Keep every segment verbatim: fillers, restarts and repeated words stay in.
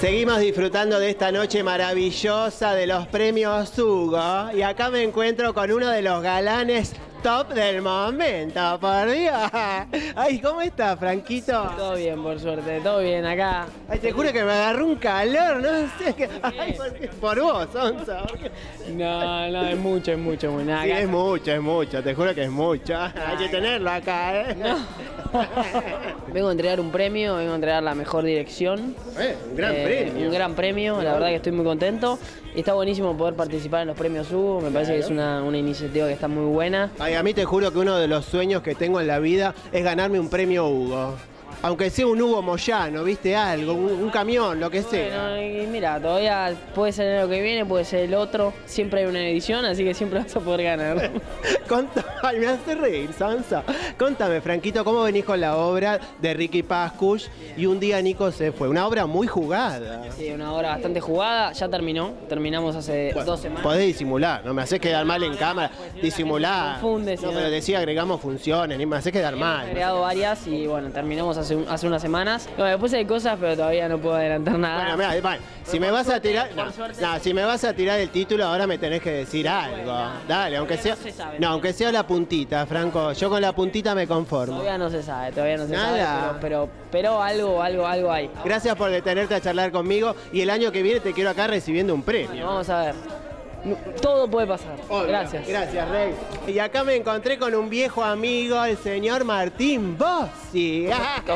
Seguimos disfrutando de esta noche maravillosa de los premios Hugo y acá me encuentro con uno de los galanes top del momento, por Dios. Ay, ¿cómo estás, Franquito? Todo bien, por suerte, todo bien acá. Ay, te juro que me agarró un calor, no sé qué. Ay, ¿por qué? Por vos, Onza. No, no, es mucho, es mucho, muy nada. Sí, es mucho, es mucho, te juro que es mucho. Hay que tenerlo acá, ¿eh? No. Vengo a entregar un premio, vengo a entregar la mejor dirección. Eh, un gran Eh, premio. Un gran premio, la verdad que estoy muy contento. Y está buenísimo poder participar en los premios Hugo, me parece que es una, una iniciativa que está muy buena. Ay, a mí te juro que uno de los sueños que tengo en la vida es ganarme un premio Hugo. Aunque sea un Hugo Moyano, ¿viste? Algo, un, un camión, lo que sea. Bueno, y mira, todavía puede ser el año que viene, puede ser el otro. Siempre hay una edición, así que siempre vas a poder ganar. Contame, ay, me hace reír, Sansa. Contame, Franquito, ¿cómo venís con la obra de Ricky Pascuch? Y un día Nico se fue. Una obra muy jugada. Sí, una obra bastante jugada, ya terminó. Terminamos hace Bueno, dos semanas. podés disimular, no me haces quedar mal en cámara. Disimular. Confunde, No, si no. pero decía agregamos funciones, ni me haces quedar Hemos mal. agregado varias y bueno, terminamos hace, un- hace unas semanas. No, después hay cosas, pero todavía no puedo adelantar nada. Bueno, mirá, vale, si me vas a tirar, por no, suerte. no, si me vas a tirar el título, ahora me tenés que decir algo. Dale, aunque sea, no se sabe. no, aunque sea la puntita, Franco. Yo con la puntita me conformo. Todavía no se sabe, todavía no se Nada. sabe, pero, pero, pero algo, algo, algo hay. Gracias por detenerte a charlar conmigo y el año que viene te quiero acá recibiendo un premio. Vamos a ver. Todo puede pasar. Obvio. Gracias. Gracias, Rey. Y acá me encontré con un viejo amigo, el señor Martín Bossi.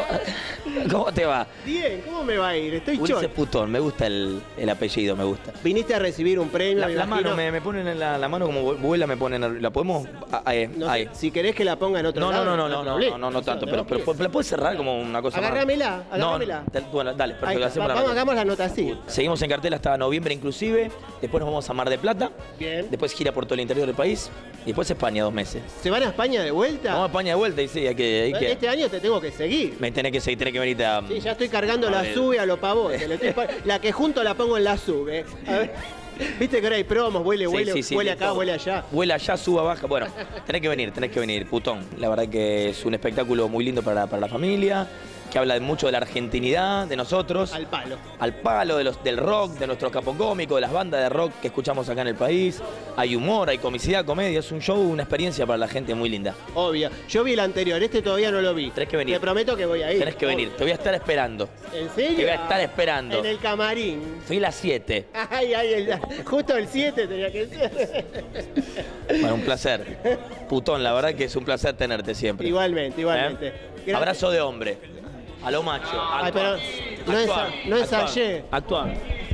¿Cómo te va? Bien, ¿cómo me va a ir? Estoy Ulises chocho. Putón, me gusta el, el apellido, me gusta. Viniste a recibir un premio, La, me la imagino. mano, me, me ponen en la, la mano como vuela, me ponen. ¿La podemos? Ah, ahí, No sé, ahí. si querés que la ponga en otro No, no, lado. no, no, hay no, no, problema. no, no, tanto, No, pero, no, pero, pero ¿la puedes cerrar como una cosa más? Agarrámela, agarrámela. No, te- bueno, dale, Ahí perfecto, está, hacemos la vamos, nota. hagamos la nota así. Seguimos en cartel hasta noviembre inclusive, después nos vamos a Mar de Plata, Bien. después gira por todo el interior del país, y después España dos meses. ¿Se van a España de vuelta? Vamos a España de vuelta y sí, hay que... Hay que Este año te tengo que seguir. me tenés que seguir, tenés que venirte a... Sí, ya estoy cargando A la ver. sube a los pavotes. Le estoy pon- La que junto la pongo en la sube. A ver. Viste que ahora hay promos, huele, Sí, huele, sí, sí, huele de acá, todo. huele allá. Vuela allá, suba, baja. Bueno, tenés que venir, tenés que venir, Putón. La verdad que es un espectáculo muy lindo para, para la familia, que habla de mucho de la argentinidad, de nosotros. Al palo. Al palo de los, del rock, de nuestro capocómico, de las bandas de rock que escuchamos acá en el país. Hay humor, hay comicidad, comedia. Es un show, una experiencia para la gente muy linda. Obvio. Yo vi el anterior, este todavía no lo vi. Tenés que venir. Te prometo que voy a ir. Tenés que venir, te voy a estar esperando. ¿En serio? Te voy a estar esperando. En el camarín. Fila siete. Ay, ay, el- justo el siete tenía que ser. Bueno, un placer. Putón, la verdad que es un placer tenerte siempre. Igualmente, igualmente. ¿Eh? Gracias. Abrazo de hombre. A lo macho. Ay, Actuar. pero no es- Actuar. no es Actuar. ayer. Actuar.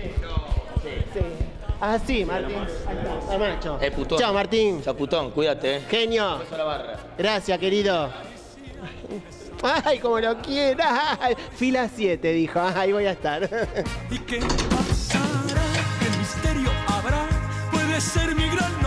Sí. Ah, sí, Martín. Ahí está, macho. Eh, Putón. Chao, Martín. Chao, Putón, cuídate. eh. Genio. Beso a la barra. Gracias, querido. Ay, como lo quiera. Ay, fila siete, dijo. Ahí voy a estar. ¿Y qué pasará? ¿Qué misterio habrá? Puede ser mi gran